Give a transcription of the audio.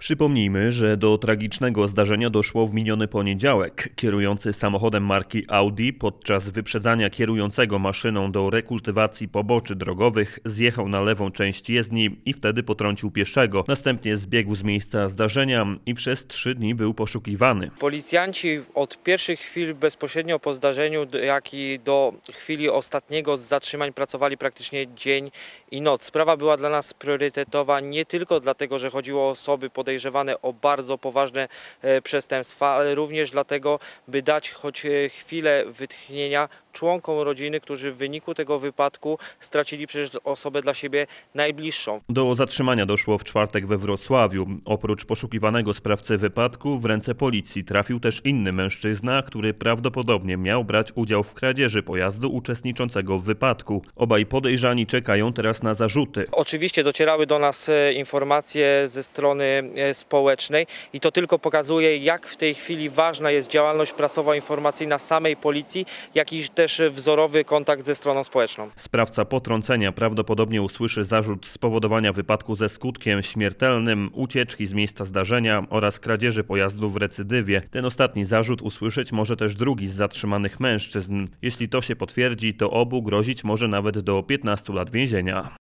Przypomnijmy, że do tragicznego zdarzenia doszło w miniony poniedziałek. Kierujący samochodem marki Audi podczas wyprzedzania kierującego maszyną do rekultywacji poboczy drogowych zjechał na lewą część jezdni i wtedy potrącił pieszego. Następnie zbiegł z miejsca zdarzenia i przez 3 dni był poszukiwany. Policjanci od pierwszych chwil bezpośrednio po zdarzeniu, jak i do chwili ostatniego z zatrzymań pracowali praktycznie dzień i noc. Sprawa była dla nas priorytetowa nie tylko dlatego, że chodziło o osoby podejrzewane o bardzo poważne przestępstwa, ale również dlatego, by dać choć chwilę wytchnienia członkom rodziny, którzy w wyniku tego wypadku stracili przecież osobę dla siebie najbliższą. Do zatrzymania doszło w czwartek we Wrocławiu. Oprócz poszukiwanego sprawcy wypadku w ręce policji trafił też inny mężczyzna, który prawdopodobnie miał brać udział w kradzieży pojazdu uczestniczącego w wypadku. Obaj podejrzani czekają teraz na zarzuty. Oczywiście docierały do nas informacje ze strony społecznej i to tylko pokazuje, jak w tej chwili ważna jest działalność prasowo-informacyjna samej policji, jak i też wzorowy kontakt ze stroną społeczną. Sprawca potrącenia prawdopodobnie usłyszy zarzut spowodowania wypadku ze skutkiem śmiertelnym, ucieczki z miejsca zdarzenia oraz kradzieży pojazdu w recydywie. Ten ostatni zarzut usłyszeć może też drugi z zatrzymanych mężczyzn. Jeśli to się potwierdzi, to obu grozić może nawet do 15 lat więzienia.